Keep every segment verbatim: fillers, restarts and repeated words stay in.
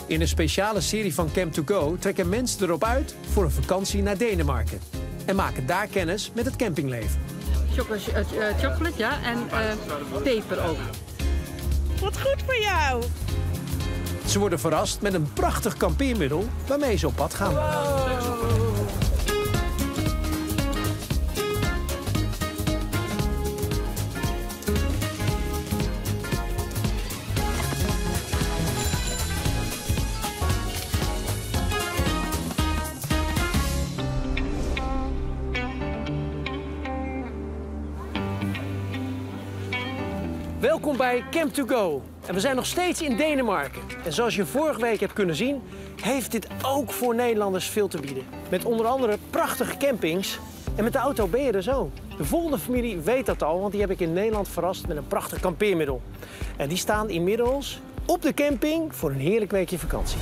In een speciale serie van Camp to Go trekken mensen erop uit voor een vakantie naar Denemarken. En maken daar kennis met het campingleven. Chocolate, uh, chocolate ja, en uh, peper ook. Wat goed voor jou! Ze worden verrast met een prachtig kampeermiddel waarmee ze op pad gaan. Wow. Welkom bij Camp to Go. En we zijn nog steeds in Denemarken. En zoals je vorige week hebt kunnen zien, heeft dit ook voor Nederlanders veel te bieden. Met onder andere prachtige campings. En met de auto ben je er zo. De volgende familie weet dat al, want die heb ik in Nederland verrast met een prachtig kampeermiddel. En die staan inmiddels op de camping voor een heerlijk weekje vakantie.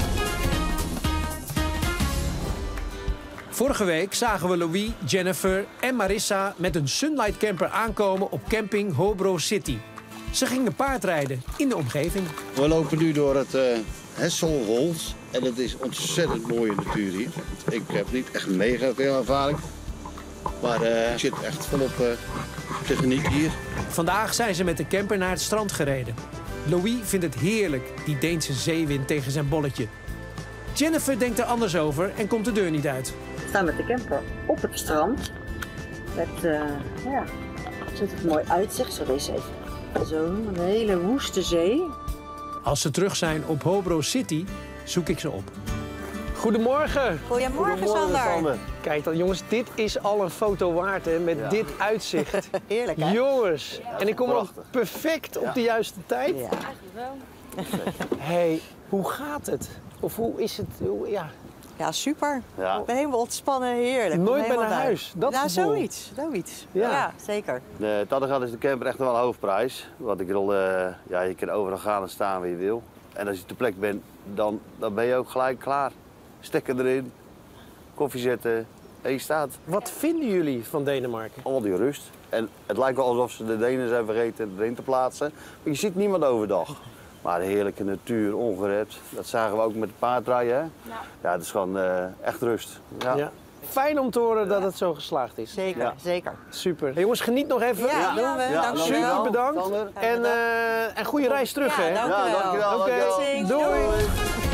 Vorige week zagen we Louis, Jennifer en Marissa met een Sunlight camper aankomen op camping Hobro City. Ze gingen paardrijden in de omgeving. We lopen nu door het uh, Hesselholt en het is ontzettend mooie natuur hier. Ik heb niet echt mega veel ervaring, maar uh, ik zit echt volop uh, te genieten hier. Vandaag zijn ze met de camper naar het strand gereden. Louis vindt het heerlijk, die Deense zeewind tegen zijn bolletje. Jennifer denkt er anders over en komt de deur niet uit. We staan met de camper op het strand. Met, uh, ja, zit het mooi uitzicht. Zo deze even. Zo, een hele woeste zee. Als ze terug zijn op Hobro City, zoek ik ze op. Goedemorgen. Goedemorgen, Goedemorgen Sander. Sander. Kijk dan, jongens, dit is al een foto waard, hè, met ja. dit uitzicht. Heerlijk, hè? Jongens, ja, en ik kom prachtig. nog perfect op ja. de juiste tijd. Ja. Eigenlijk wel. Hey, hoe gaat het? Of hoe is het? Hoe, ja. Ja, super. Ja. Ik ben helemaal ontspannen, heerlijk. Nooit meer naar huis. Dat ja, gevoel. zoiets. zoiets. Ja. ja, zeker. De Taddegat is de camper echt wel een hoofdprijs. Want ik wil, uh, ja, je kan overal gaan en staan waar je wil. En als je ter plek bent, dan, dan ben je ook gelijk klaar. Stekker erin, koffie zetten en je staat. Wat vinden jullie van Denemarken? Allemaal die rust. En het lijkt wel alsof ze de Denen zijn vergeten erin te plaatsen. Maar je ziet niemand overdag. Maar de heerlijke natuur, ongerept. Dat zagen we ook met de paardrijden. Hè? Ja. ja, het is gewoon uh, echt rust. Ja. Ja. Fijn om te horen dat het zo geslaagd is. Zeker, ja. zeker. Super. Hey, jongens, geniet nog even. Ja, ja. doen we. Ja, dank super wel. bedankt. Sander. En, uh, en goede reis terug, ja, hè? Dank ja, dankjewel. Oké, okay. doei. doei.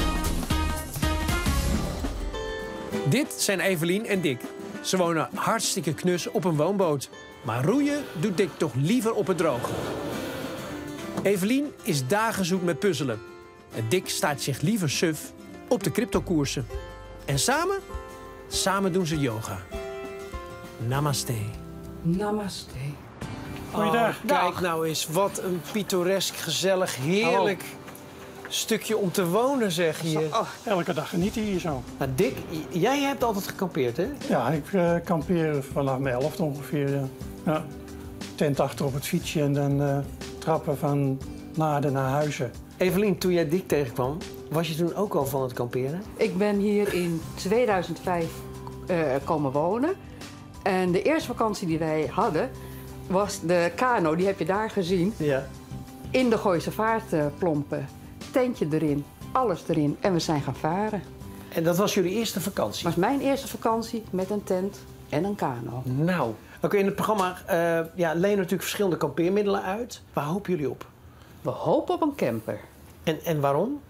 Dit zijn Evelien en Dick. Ze wonen hartstikke knus op een woonboot. Maar roeien doet Dick toch liever op het droge. Evelien is dagen zoet met puzzelen. En Dick staat zich liever suf op de cryptokoersen. En samen? Samen doen ze yoga. Namaste. Namaste. Goeiedag. Oh, kijk nou eens, wat een pittoresk, gezellig, heerlijk oh. stukje om te wonen, zeg je. Oh. Elke dag genieten hier zo. Nou, Dick, jij hebt altijd gekampeerd, hè? Ja, ik uh, kampeer vanaf mijn elfde ongeveer. Uh, ja. Tent achter op het fietsje en dan uh, trappen van Naarden naar Huizen. Evelien, toen jij Dick tegenkwam, was je toen ook al van het kamperen? Ik ben hier in tweeduizend vijf uh, komen wonen. En de eerste vakantie die wij hadden, was de kano. Die heb je daar gezien. Ja. In de Gooise Vaart uh, plompen. Tentje erin, alles erin. En we zijn gaan varen. En dat was jullie eerste vakantie? Dat was mijn eerste vakantie met een tent en een kano. Nou, oké, okay, in het programma uh, ja, lenen natuurlijk verschillende kampeermiddelen uit. Waar hopen jullie op? We hopen op een camper. En, en waarom?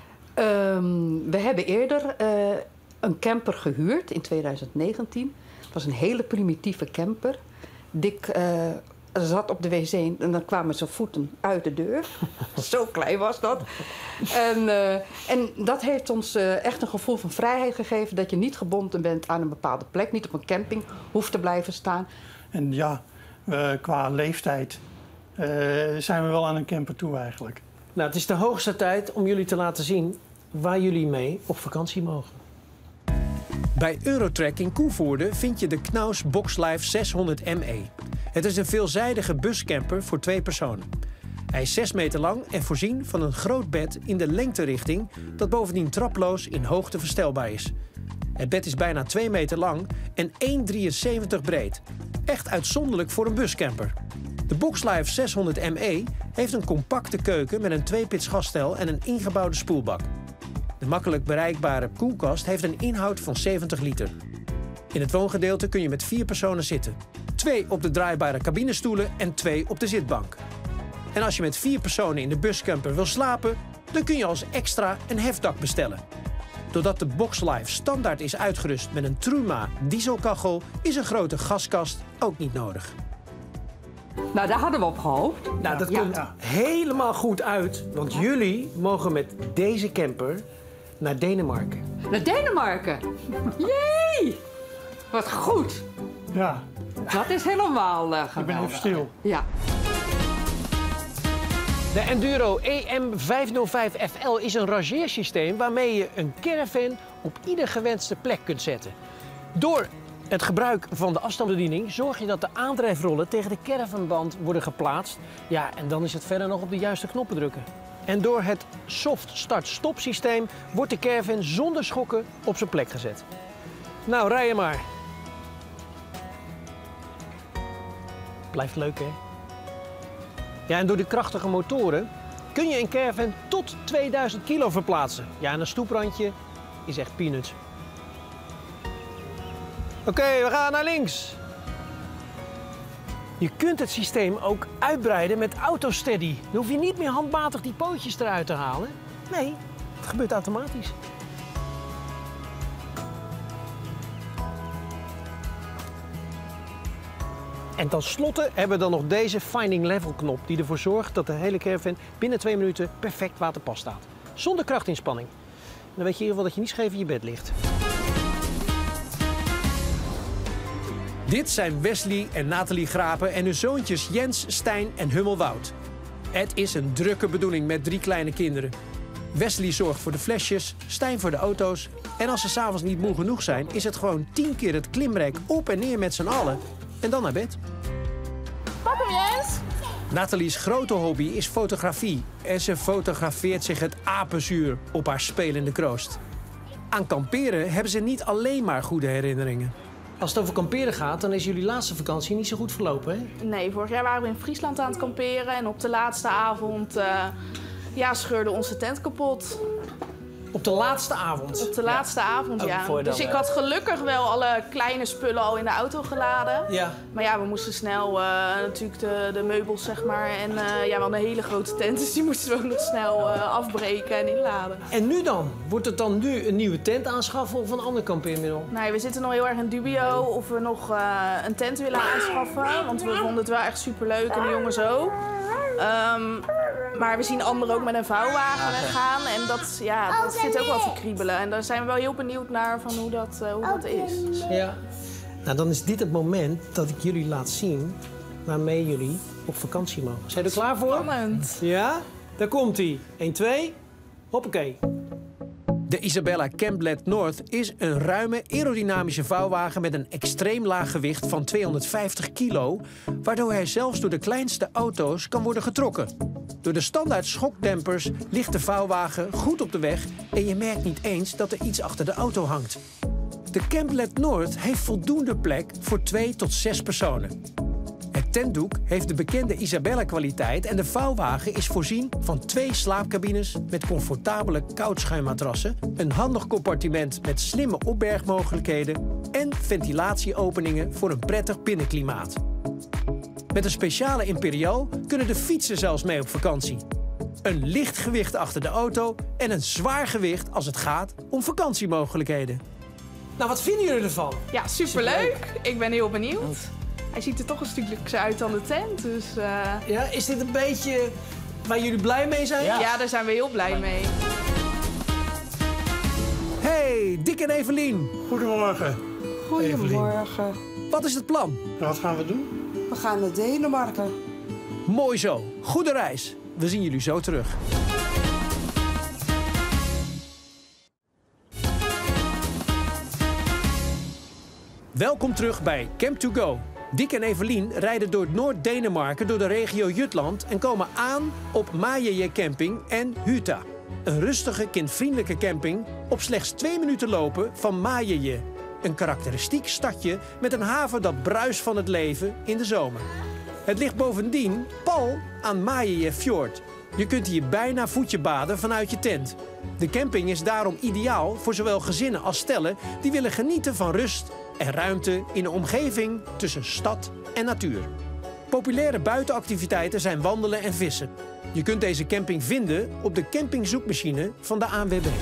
Um, we hebben eerder uh, een camper gehuurd in tweeduizend negentien. Het was een hele primitieve camper. Dick uh, zat op de wc en dan kwamen zijn voeten uit de deur. Zo klein was dat. En, uh, en dat heeft ons uh, echt een gevoel van vrijheid gegeven. Dat je niet gebonden bent aan een bepaalde plek. Niet op een camping hoeft te blijven staan. En ja, uh, qua leeftijd uh, zijn we wel aan een camper toe eigenlijk. Nou, het is de hoogste tijd om jullie te laten zien waar jullie mee op vakantie mogen. Bij Eurotrack in Koevoorde vind je de Knaus Boxlife zeshonderd M E. Het is een veelzijdige buscamper voor twee personen. Hij is zes meter lang en voorzien van een groot bed in de lengterichting dat bovendien traploos in hoogte verstelbaar is. Het bed is bijna twee meter lang en één komma drieënzeventig breed. Echt uitzonderlijk voor een buscamper. De Boxlife zeshonderd M E heeft een compacte keuken met een tweepits gasstel en een ingebouwde spoelbak. De makkelijk bereikbare koelkast heeft een inhoud van zeventig liter. In het woongedeelte kun je met vier personen zitten. Twee op de draaibare cabinestoelen en twee op de zitbank. En als je met vier personen in de buscamper wil slapen, dan kun je als extra een hefdak bestellen. Doordat de Boxlife standaard is uitgerust met een Truma dieselkachel, is een grote gaskast ook niet nodig. Nou, daar hadden we op gehoopt. Nou, dat Ja. komt helemaal goed uit, want jullie mogen met deze camper naar Denemarken. Naar Denemarken. Jee! Wat goed. Ja, Dat is helemaal uh, ik ben geweldig. even stil. Ja. De Enduro E M vijfhonderdvijf F L is een rangeersysteem waarmee je een caravan op ieder gewenste plek kunt zetten. Door het gebruik van de afstandsbediening zorg je dat de aandrijfrollen tegen de caravanband worden geplaatst. Ja, en dan is het verder nog op de juiste knoppen drukken. En door het soft start-stop systeem wordt de caravan zonder schokken op zijn plek gezet. Nou, rij je maar. Blijft leuk, hè? Ja, en door de krachtige motoren kun je een caravan tot tweeduizend kilo verplaatsen. Ja, en een stoeprandje is echt peanuts. Oké, we gaan naar links. Je kunt het systeem ook uitbreiden met AutoSteady. Dan hoef je niet meer handmatig die pootjes eruit te halen. Nee, het gebeurt automatisch. En tenslotte hebben we dan nog deze Finding Level knop die ervoor zorgt dat de hele caravan binnen twee minuten perfect waterpas staat. Zonder krachtinspanning. Dan weet je in ieder geval dat je niet scheef in je bed ligt. Dit zijn Wesley en Nathalie Grapen en hun zoontjes Jens, Stijn en Hummel Wout. Het is een drukke bedoeling met drie kleine kinderen. Wesley zorgt voor de flesjes, Stijn voor de auto's. En als ze s'avonds niet moe genoeg zijn, is het gewoon tien keer het klimrek op en neer met z'n allen. En dan naar bed. Pak hem, Jens. Nathalie's grote hobby is fotografie. En ze fotografeert zich het apenzuur op haar spelende kroost. Aan kamperen hebben ze niet alleen maar goede herinneringen. Als het over kamperen gaat, dan is jullie laatste vakantie niet zo goed verlopen, hè? Nee, vorig jaar waren we in Friesland aan het kamperen. En op de laatste avond uh, ja, scheurde onze tent kapot. Op de laatste avond? Op de laatste avond, Oh, ja. voor je dan, Dus ik uh, had gelukkig wel alle kleine spullen al in de auto geladen. Ja. Maar ja, we moesten snel uh, natuurlijk de, de meubels, zeg maar. En uh, ja, we hadden een hele grote tent, dus die moesten we ook nog snel uh, afbreken en inladen. En nu dan? Wordt het dan nu een nieuwe tent aanschaffen of een ander kampeermiddel? Nee, we zitten nog heel erg in dubio of we nog uh, een tent willen aanschaffen. Want we vonden het wel echt superleuk en de jongens ook. Um, maar we zien anderen ook met een vouwwagen gaan. En dat, ja, dat zit ook wel te kriebelen. En daar zijn we wel heel benieuwd naar van hoe dat, uh, hoe dat is. Ja. Nou, dan is dit het moment dat ik jullie laat zien waarmee jullie op vakantie mogen. Zijn jullie er klaar voor? Spannend. Ja? Daar komt-ie. één, twee. Hoppakee. De Isabella Camplet North is een ruime aerodynamische vouwwagen met een extreem laag gewicht van tweehonderdvijftig kilo, waardoor hij zelfs door de kleinste auto's kan worden getrokken. Door de standaard schokdempers ligt de vouwwagen goed op de weg en je merkt niet eens dat er iets achter de auto hangt. De Camplet North heeft voldoende plek voor twee tot zes personen. Het tentdoek heeft de bekende Isabella-kwaliteit en de vouwwagen is voorzien van twee slaapcabines met comfortabele koudschuimmatrassen, een handig compartiment met slimme opbergmogelijkheden en ventilatieopeningen voor een prettig binnenklimaat. Met een speciale Imperial kunnen de fietsen zelfs mee op vakantie. Een licht gewicht achter de auto en een zwaar gewicht als het gaat om vakantiemogelijkheden. Nou, wat vinden jullie ervan? Ja, superleuk. Ik ben heel benieuwd. Hij ziet er toch een stukje uit dan de tent. Dus uh... Ja, is dit een beetje waar jullie blij mee zijn? ja. ja, daar zijn we heel blij mee. Hey, Dick en Evelien. Goedemorgen. Goedemorgen. Wat is het plan? Wat gaan we doen? We gaan naar Denemarken. Mooi zo. Goede reis. We zien jullie zo terug. Welkom terug bij Camp to Go. Dick en Evelien rijden door Noord-Denemarken door de regio Jutland en komen aan op Majeje Camping en Huta. Een rustige, kindvriendelijke camping op slechts twee minuten lopen van Majeje. Een karakteristiek stadje met een haven dat bruist van het leven in de zomer. Het ligt bovendien pal aan Majeje Fjord. Je kunt hier bijna voetje baden vanuit je tent. De camping is daarom ideaal voor zowel gezinnen als stellen die willen genieten van rust en ruimte in een omgeving tussen stad en natuur. Populaire buitenactiviteiten zijn wandelen en vissen. Je kunt deze camping vinden op de campingzoekmachine van de A N W B.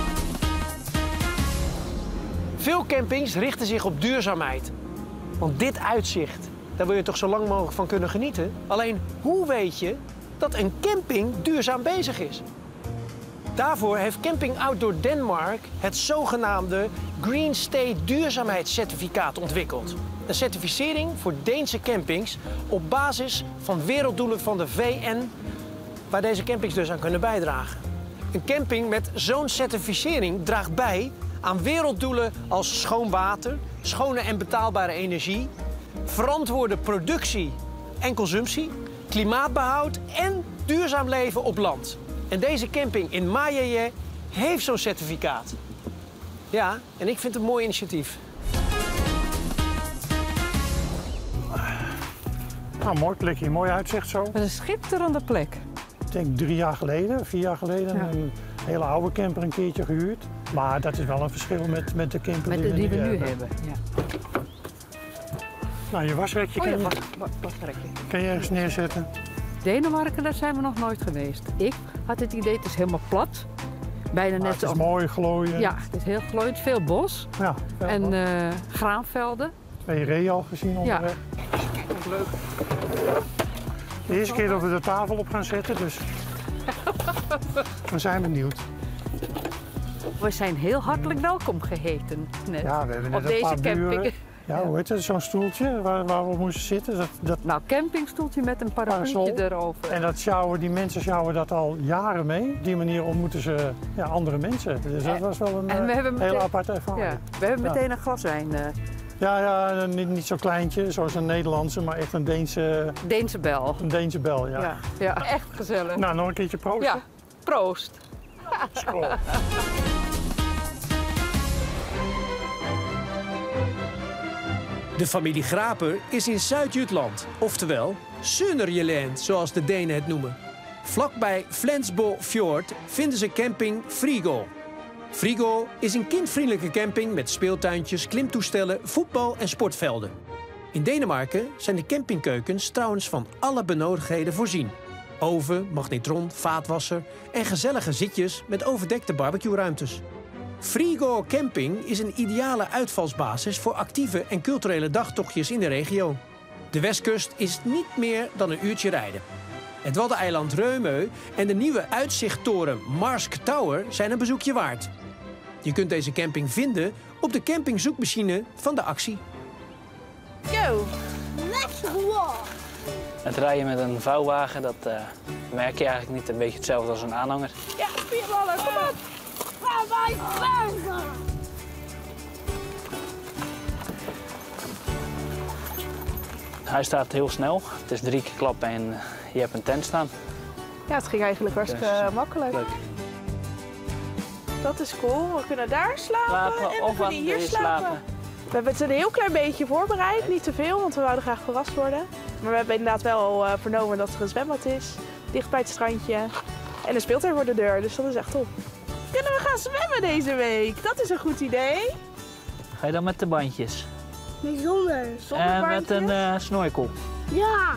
Veel campings richten zich op duurzaamheid. Want dit uitzicht, daar wil je toch zo lang mogelijk van kunnen genieten? Alleen, hoe weet je dat een camping duurzaam bezig is? Daarvoor heeft Camping Outdoor Denmark het zogenaamde Green State duurzaamheidscertificaat ontwikkeld. Een certificering voor Deense campings op basis van werelddoelen van de V N, waar deze campings dus aan kunnen bijdragen. Een camping met zo'n certificering draagt bij aan werelddoelen als schoon water, schone en betaalbare energie, verantwoorde productie en consumptie, klimaatbehoud en duurzaam leven op land. En deze camping in Majeye heeft zo'n certificaat. Ja, en ik vind het een mooi initiatief. Nou, mooi plekje, mooi uitzicht zo. Het is een schitterende plek. Ik denk drie jaar geleden, vier jaar geleden, ja. Een hele oude camper een keertje gehuurd. Maar dat is wel een verschil met, met de camper met die, de, die we nu hebben. hebben. Ja. Nou, je wasrekje, Oh, kan, ja, je, was, was, wasrekje. kan je ergens neerzetten. Denemarken, daar zijn we nog nooit geweest. Ik had het idee, het is helemaal plat. Bijna Maar net het is zo. mooi glooien. Ja, het is heel glooiend, veel bos. Ja, en uh, graanvelden. Twee reeën al gezien onderweg. Ja. Kijk, wat leuk. De eerste keer dat we de tafel op gaan zetten, dus we zijn benieuwd. We zijn heel hartelijk welkom geheten net. Ja, we hebben net op een deze paar camping. buren. Ja, hoe heet het? Zo'n stoeltje waar, waar we moesten zitten. Dat, dat... Nou, campingstoeltje met een parapluutje erover. En dat sjouwen, die mensen sjouwen dat al jaren mee. Op die manier ontmoeten ze ja, andere mensen. Dus dat was wel een en we hebben hele meteen, aparte ervaring. Ja, we hebben ja. meteen een glas wijn. Uh... Ja, ja niet, niet zo'n kleintje, zoals een Nederlandse, maar echt een Deense... Deense bel. Een Deense bel, ja. Ja, ja. Echt gezellig. Nou, nog een keertje proosten. Ja, proost. School. De familie Graper is in Zuid-Jutland, oftewel Sønderjylland, zoals de Denen het noemen. Vlakbij Flensborg Fjord vinden ze camping Frigo. Frigo is een kindvriendelijke camping met speeltuintjes, klimtoestellen, voetbal- en sportvelden. In Denemarken zijn de campingkeukens trouwens van alle benodigdheden voorzien. Oven, magnetron, vaatwasser en gezellige zitjes met overdekte barbecueruimtes. Frigo Camping is een ideale uitvalsbasis voor actieve en culturele dagtochtjes in de regio. De westkust is niet meer dan een uurtje rijden. Het waddeneiland Reumeu en de nieuwe uitzichttoren Marsk Tower zijn een bezoekje waard. Je kunt deze camping vinden op de campingzoekmachine van de actie. Go! Let's go! Het rijden met een vouwwagen, dat uh, merk je eigenlijk niet. Een beetje hetzelfde als een aanhanger. Ja, spierballen, kom op! Hij staat heel snel. Het is drie keer klappen en je hebt een tent staan. Ja, het ging eigenlijk hartstikke dus, makkelijk. Leuk. Dat is cool. We kunnen daar slapen, slapen en we kunnen hier slapen. slapen. We hebben het een heel klein beetje voorbereid. Niet te veel, want we wouden graag verrast worden. Maar we hebben inderdaad wel uh, vernomen dat er een zwembad is. Dicht bij het strandje. En een speeltuin voor de deur, dus dat is echt top. Kunnen we gaan zwemmen deze week? Dat is een goed idee. Ga je dan met de bandjes? Nee, zonder. Zonder En bandjes? met een uh, snorkel? Ja.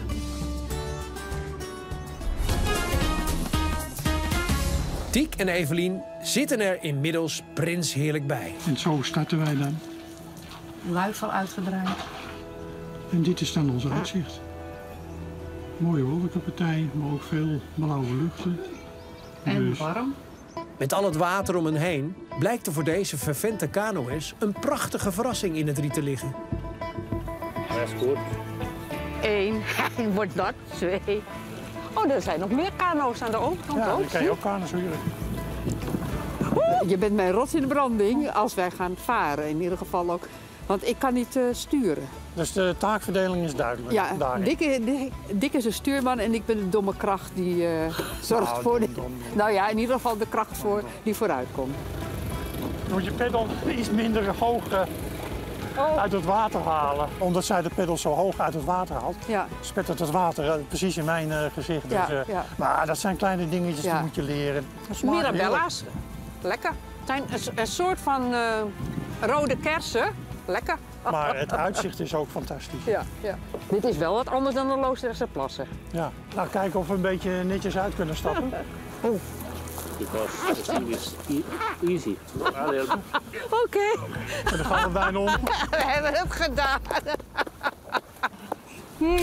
Tiek en Evelien zitten er inmiddels prinsheerlijk bij. En zo starten wij dan. Luifel uitgedraaid. En dit is dan onze uitzicht. Mooie wolkenpartij, maar ook veel blauwe luchten. En dus... warm. Met al het water om hen heen blijkt er voor deze vervente kanoërs een prachtige verrassing in het riet te liggen. Dat is goed. Eén. Wordt dat twee. Oh, er zijn nog meer kano's aan de overkant. Ja, ook. dan kan je ook kano's huren. Je bent mijn rots in de branding als wij gaan varen, in ieder geval ook. Want ik kan niet uh, sturen. Dus de taakverdeling is duidelijk. Ja, daarin. Dick, Dick, Dick is een stuurman en ik ben de domme kracht die uh, zorgt nou, voor... De, dom, dom. nou ja, in ieder geval de kracht voor die vooruit komt. Dan moet je pedal iets minder hoog uh, uit het water halen. Omdat zij de peddels zo hoog uit het water haalt, Ja. spettert het water uh, precies in mijn uh, gezicht. Ja, Dus, uh, ja. Maar dat zijn kleine dingetjes Ja. die moet je leren. Dat smaakt Mirabella's. Lekker. Het zijn een, een soort van uh, rode kersen. Lekker. heerlijk. Maar het uitzicht is ook fantastisch. Ja, ja. Dit is wel wat anders dan de Loosdrechtse plassen. Ja. Nou, kijken of we een beetje netjes uit kunnen stappen. Oh. Because the thing is easy. Oké. Okay. En dan gaan we bijna om. We hebben het gedaan. hmm.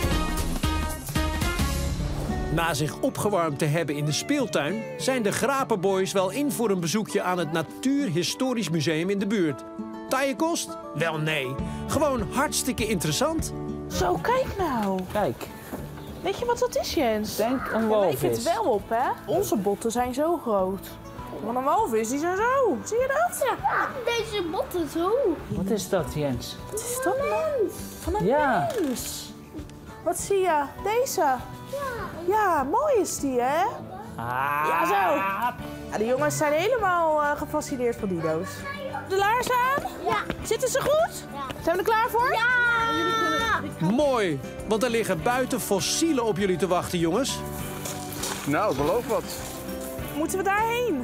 Na zich opgewarmd te hebben in de speeltuin zijn de Grapenboys wel in voor een bezoekje aan het Natuurhistorisch Museum in de buurt. Taaie kost? Wel nee. Gewoon hartstikke interessant. Zo, kijk nou. Kijk. Weet je wat dat is, Jens? Denk een Daar walvis. lijkt het wel op, hè? Onze botten zijn zo groot. Maar een walvis, die zijn zo. Zie je dat? Ja, deze botten zo. Wat is dat, Jens? Wat is dat nou? Van een Ja. mens. Wat zie je? Deze? Ja. Ja, mooi is die, hè? Ah. Ja, zo. Ja, de jongens zijn helemaal uh, gefascineerd van dino's. De laarzen aan? Ja. Zitten ze goed? Ja. Zijn we er klaar voor? Ja. Mooi, want er liggen buiten fossielen op jullie te wachten, jongens. Nou, beloof wat. Moeten we daarheen?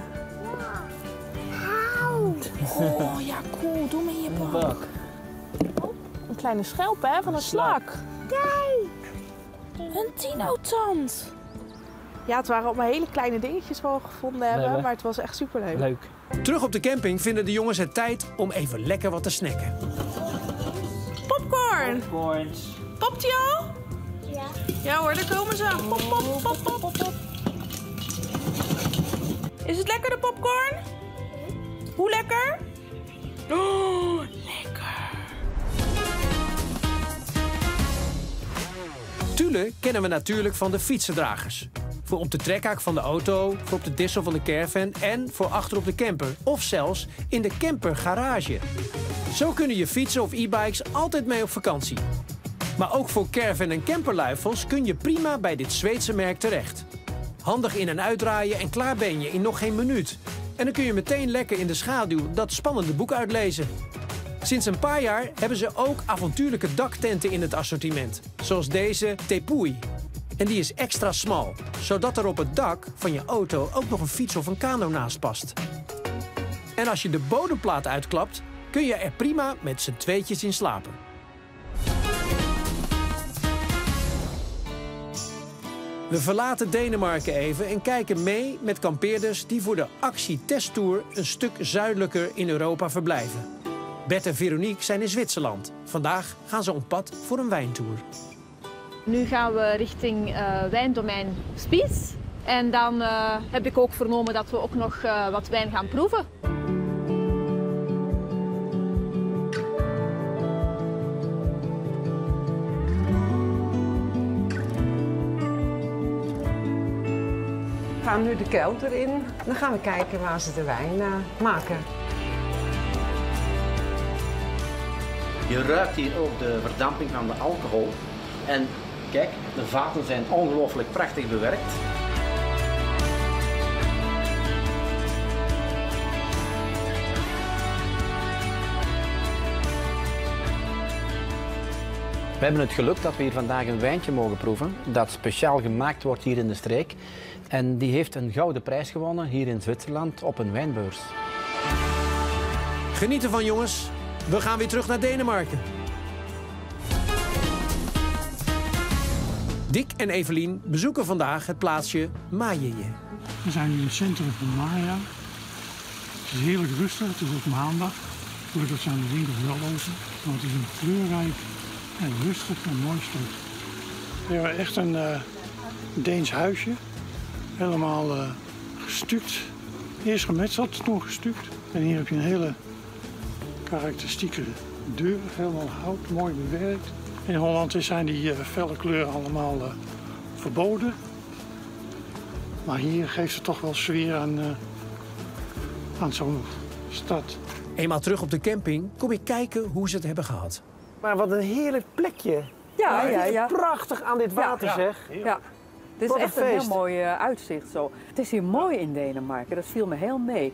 Auw. Oh, ja, cool. Doe me in je bak. Bak. Een kleine schelp, hè, van een slak. Kijk. Een dino-tand. Ja, het waren allemaal hele kleine dingetjes wat we gevonden hebben, Leuk. maar het was echt superleuk. Leuk. Terug op de camping vinden de jongens het tijd om even lekker wat te snacken. Popcorn! Popcorns. Popt die al? Ja. Ja hoor, daar komen ze. Pop, pop, pop, pop, pop, pop. Is het lekker, de popcorn? Hoe lekker? Oh, lekker. Tule kennen we natuurlijk van de fietsendragers. Voor op de trekhaak van de auto, voor op de dissel van de caravan en voor achter op de camper. Of zelfs in de campergarage. Zo kunnen je fietsen of e-bikes altijd mee op vakantie. Maar ook voor caravan en camperluifels kun je prima bij dit Zweedse merk terecht. Handig in- en uitdraaien en klaar ben je in nog geen minuut. En dan kun je meteen lekker in de schaduw dat spannende boek uitlezen. Sinds een paar jaar hebben ze ook avontuurlijke daktenten in het assortiment. Zoals deze Tepui. En die is extra smal, zodat er op het dak van je auto ook nog een fiets of een kano naast past. En als je de bodemplaat uitklapt, kun je er prima met z'n tweetjes in slapen. We verlaten Denemarken even en kijken mee met kampeerders die voor de actie-testtour een stuk zuidelijker in Europa verblijven. Bert en Veronique zijn in Zwitserland. Vandaag gaan ze op pad voor een wijntour. Nu gaan we richting uh, wijndomein Spies. En dan uh, heb ik ook vernomen dat we ook nog uh, wat wijn gaan proeven. We gaan nu de kelder in. Dan gaan we kijken waar ze de wijn uh, maken. Je ruikt hier ook de verdamping van de alcohol. En kijk, de vaten zijn ongelooflijk prachtig bewerkt. We hebben het geluk dat we hier vandaag een wijntje mogen proeven dat speciaal gemaakt wordt hier in de streek. En die heeft een gouden prijs gewonnen hier in Zwitserland op een wijnbeurs. Geniet ervan, jongens. We gaan weer terug naar Denemarken. Dick en Evelien bezoeken vandaag het plaatsje Maajeje. We zijn nu in het centrum van Maja. Het is heerlijk rustig, het is ook maandag. Gelukkig zijn de winkels wel open, want het is een kleurrijk en rustig en mooi stuk. We hebben echt een uh, Deens huisje, helemaal uh, gestuukt. Eerst gemetseld, toen gestuukt. En hier heb je een hele karakteristieke deur, helemaal hout, mooi bewerkt. In Holland zijn die uh, felle kleuren allemaal uh, verboden. Maar hier geeft het toch wel sfeer aan, uh, aan zo'n stad. Eenmaal terug op de camping kom ik kijken hoe ze het hebben gehad. Maar wat een heerlijk plekje. Ja, ja, ja. Prachtig aan dit water, ja, zeg. Ja. Dit is Wat een echt een heel feest. mooi uh, uitzicht zo. Het is hier mooi in Denemarken, dat viel me heel mee.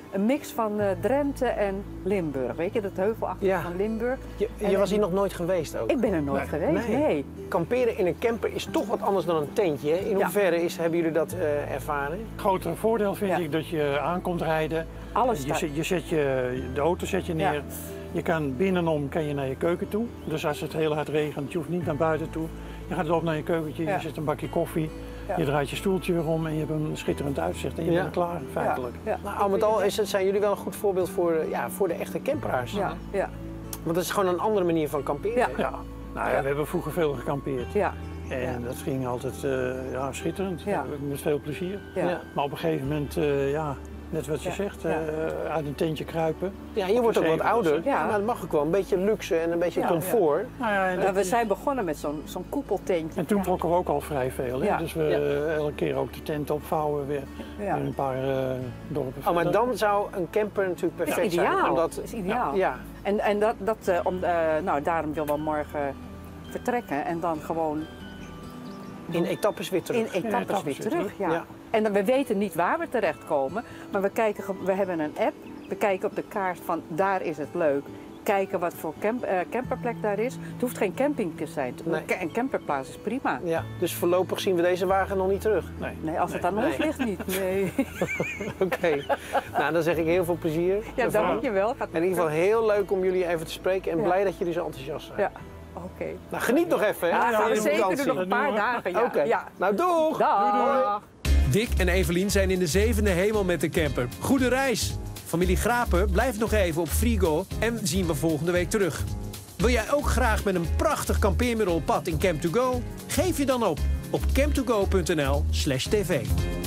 een mix van uh, Drenthe en Limburg. Weet je, dat heuvelachtige Ja. van Limburg. Je, je was hier nog nooit geweest ook? Ik ben er nooit Nee. geweest, nee. nee. Kamperen in een camper is toch wat anders dan een tentje. Hè? In Ja. hoeverre is, hebben jullie dat uh, ervaren? Het grotere voordeel vind Ja. ik dat je aankomt rijden. Alles je, staat- zet- je zet je, de auto zet je neer. Ja. Je kan binnenom kan je naar je keuken toe. Dus als het heel hard regent, je hoeft niet naar buiten toe. Je gaat op naar je keukentje, Ja. je zet een bakje koffie. Ja. Je draait je stoeltje weer om en je hebt een schitterend uitzicht. En je Ja. bent klaar, feitelijk. Ja. Ja. Nou, al met al is het, zijn jullie wel een goed voorbeeld voor, uh, ja, voor de echte camperaars. Ja. Ja. Want het is gewoon een andere manier van kamperen. Ja. Ja. Nou ja, we hebben vroeger veel gekampeerd. Ja. En Ja. dat ging altijd uh, ja, schitterend, Ja. met veel plezier. Ja. Ja. Maar op een gegeven moment, uh, ja, net wat je Ja. zegt, Ja. uh, uit een tentje kruipen. Ja, je wordt ook wat Zeker. ouder, Ja. maar het mag ook wel een beetje luxe en een beetje Ja. comfort. Nou ja, en Nou, we zijn begonnen met zo'n zo'n koepeltentje. En toen trokken we ook al vrij veel. Hè? Ja. Dus we Ja. uh, elke keer ook de tent opvouwen weer Ja. in een paar uh, dorpen. Oh, maar verder. dan zou een camper natuurlijk Dat perfect is ideaal. zijn. Omdat, Dat is ideaal. Ja, En, en dat, dat, uh, om, uh, nou, daarom willen we morgen vertrekken en dan gewoon in etappes weer terug. in etappes etappes weer weer terug. terug. Ja. Ja. En dan, we weten niet waar we terechtkomen, maar we, kijken, ge- we hebben een app. We kijken op de kaart van daar is het leuk. Kijken wat voor camp, uh, camperplek daar is. Het hoeft geen camping te zijn. Nee. Een camperplaats is prima. Ja, dus voorlopig zien we deze wagen nog niet terug. Nee. Nee, als het aan Nee. ons ligt niet. Nee. Oké, nou dan zeg ik heel veel plezier. Ja, mevrouw. dankjewel. Gaat In ieder geval heel leuk om jullie even te spreken en Ja. blij dat jullie zo enthousiast zijn. Ja, oké. Nou, geniet nog even, hè? Ja, gaan we de zeker vakantie. doen, nog een paar dagen. Ja. Oké, Ja. nou doeg! Dag. Dick en Evelien zijn in de zevende hemel met de camper. Goede reis! Familie Grapen blijft nog even op Frigo en zien we volgende week terug. Wil jij ook graag met een prachtig kampeermiddel op pad in Camp to Go? Geef je dan op op camp to go punt n l slash t v.